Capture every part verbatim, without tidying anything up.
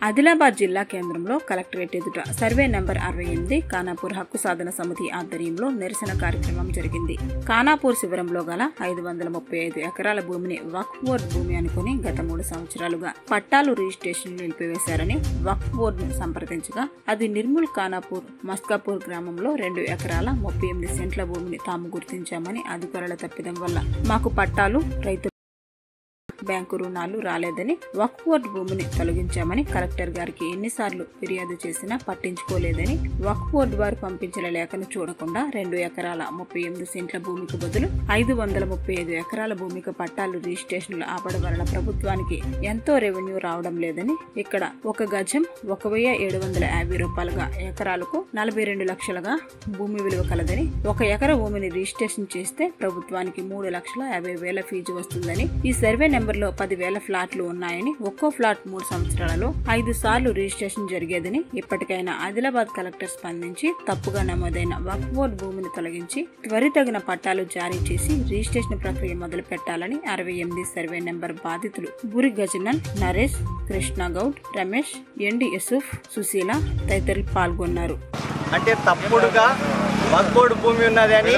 ఆదిలాబాద్ జిల్లా కేంద్రంలో కలెక్టరేట్ ఎదుట సర్వే నెంబర్ అరవై ఎనిమిది ఖానాపూర్ హక్కు సాధన సమితి ఆధ్వర్యంలో నిరసన కార్యక్రమం జరిగింది. ఖానాపూర్ శిబిరంలో గల ఐదు వందల ముప్పై ఐదు ఎకరాల భూమిని వక్ఫ్ బోర్డు భూమి అనుకుని గత మూడు సంవత్సరాలుగా పట్టాలు రిజిస్ట్రేషన్ నిలిపివేశారని వక్ఫ్ బోర్డును సంప్రదించగా అది నిర్మల్ ఖానాపూర్ మస్కాపూర్ గ్రామంలో రెండు ఎకరాల ముప్పై ఎనిమిది సెంట్ల భూమిని తాము గుర్తించామని అధికారుల తప్పిదం వల్ల మాకు పట్టాలు రైతు బ్యాంకు రుణాలు రాలేదని వక్ఫ్ బోర్డు భూమిని తొలగించామని కలెక్టర్ గారికి ఎన్నిసార్లు ఫిర్యాదు చేసినా పట్టించుకోలేదని వక్ఫ్ బోర్డు వారు పంపించిన లేఖను చూడకుండా రెండు ఎకరాల ముప్పై ఎనిమిది సెంట్ల భూమికి బదులు ఐదు వందల ముప్పై ఐదు ఎకరాల భూమికి పట్టాలు రిజిస్ట్రేషన్లు ఆపడం వలన ప్రభుత్వానికి ఎంతో రెవెన్యూ రావడం లేదని ఇక్కడ ఒక గజం ఒక వెయ్యి ఏడు వందల యాభై రూపాయలుగా ఎకరాలకు నలభై రెండు లక్షలుగా భూమి విలువ కలదని ఒక ఎకర భూమిని రిజిస్ట్రేషన్ చేస్తే ప్రభుత్వానికి మూడు లక్షల యాభై వేల ఫీజు వస్తుందని ఈ సర్వే నెంబర్ లో పదివేల ఫ్లాట్లు ఉన్నాయని ఒక్కో ఫ్లాట్ మూడు సంవత్సరాలలో ఐదు సార్లు రిజిస్ట్రేషన్ జరిగేదని ఇప్పటికైనా ఆదిలాబాద్ కలెక్టర్ స్పందించి తప్పుగా నమోదైన వక్ఫ్ బోర్డు భూమిని తొలగించి త్వరితగిన పట్టాలు జారీ చేసి రిజిస్ట్రేషన్ ప్రక్రియ మొదలు పెట్టాలని అరవై ఎనిమిది సర్వే నెంబర్ బాధితులు బురి గజనన్, నరేష్, కృష్ణగౌడ్, రమేష్, ఎండి యూసుఫ్, సుశీల తదితరులు పాల్గొన్నారు. అంటే తప్పుడుగా వక్ఫ్ బోర్డు భూమి ఉన్నదని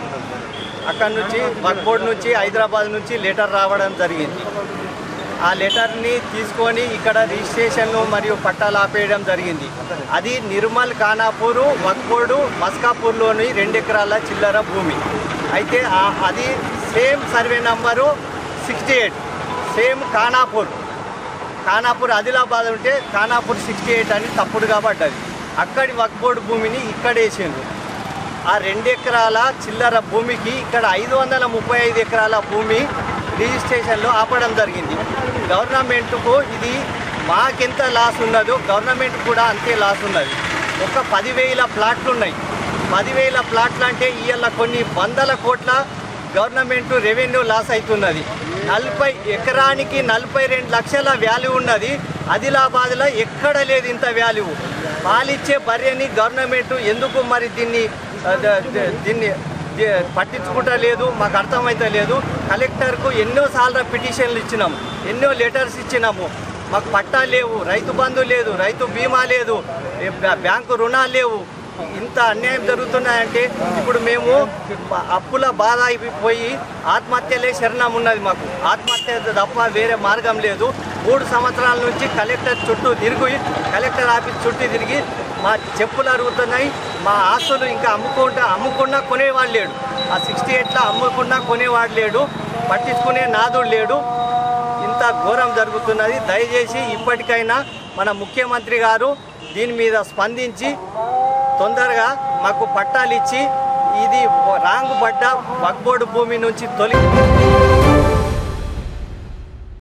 అక్కడ నుంచి వక్ఫ్ బోర్డు నుంచి హైదరాబాద్ నుంచి లెటర్ రావడం జరిగింది. ఆ లెటర్ని తీసుకొని ఇక్కడ రిజిస్ట్రేషన్లు మరియు పట్టాలు ఆపేయడం జరిగింది. అది నిర్మల్ ఖానాపూరు వక్ఫ్ బోర్డు మస్కాపూర్లోని రెండు ఎకరాల చిల్లర భూమి. అయితే అది same survey number sixty eight same Khanapur Khanapur Adilabad ఉంటే ఖానాపూర్ సిక్స్టీ ఎయిట్ అని తప్పుడుగా పడ్డది. అక్కడి వక్ఫ్ బోర్డు భూమిని ఇక్కడేసిండ్రు. ఆ రెండు ఎకరాల చిల్లర భూమికి ఇక్కడ ఐదు వందల ముప్పై ఐదు ఎకరాల భూమి రిజిస్ట్రేషన్లో ఆపడం జరిగింది. గవర్నమెంట్కు ఇది మాకెంత లాస్ ఉన్నదో గవర్నమెంట్ కూడా అంతే లాస్ ఉన్నది. ఒక పదివేల ప్లాట్లు ఉన్నాయి. పదివేల ప్లాట్లు అంటే ఇవాళ కొన్ని వందల కోట్ల గవర్నమెంట్ రెవెన్యూ లాస్ అవుతున్నది. నలభై ఎకరానికి నలభై రెండు లక్షల వాల్యూ ఉన్నది. ఆదిలాబాద్లో ఎక్కడ లేదు ఇంత వాల్యూ. పాలిచ్చే బర్రెని గవర్నమెంట్ ఎందుకు మరి దీన్ని దీన్ని పట్టించుకుంటలేదు మాకు అర్థమైతే లేదు. కలెక్టర్కు ఎన్నోసార్లు పిటిషన్లు ఇచ్చినాము, ఎన్నో లెటర్స్ ఇచ్చినాము. మాకు పట్టా లేవు, రైతు బంధు లేదు, రైతు బీమా లేదు, బ్యాంకు రుణాలు లేవు. ఇంత అన్యాయం జరుగుతున్నాయంటే ఇప్పుడు మేము అప్పుల బాధ అయిపోయి ఆత్మహత్యలే శరణం ఉన్నది. మాకు ఆత్మహత్య తప్ప వేరే మార్గం లేదు. మూడు సంవత్సరాల నుంచి కలెక్టర్ చుట్టూ తిరిగి కలెక్టర్ ఆఫీస్ చుట్టూ తిరిగి మా చెప్పులు అరుగుతున్నాయి. మా ఆస్తులు ఇంకా అమ్ముకుంటా అమ్ముకున్నా కొనేవాడు లేడు. ఆ సిక్స్టీ ఎయిట్లో అమ్ముకున్నా కొనేవాడు లేడు, పట్టించుకునే నాదుడు లేడు. ఇంత ఘోరం జరుగుతున్నది. దయచేసి ఇప్పటికైనా మన ముఖ్యమంత్రి గారు దీని మీద స్పందించి తొందరగా మాకు పట్టాలు ఇచ్చి ఇది రాంగ్ పడ్డ వక్ఫ్ బోర్డు భూమి నుంచి తొలగి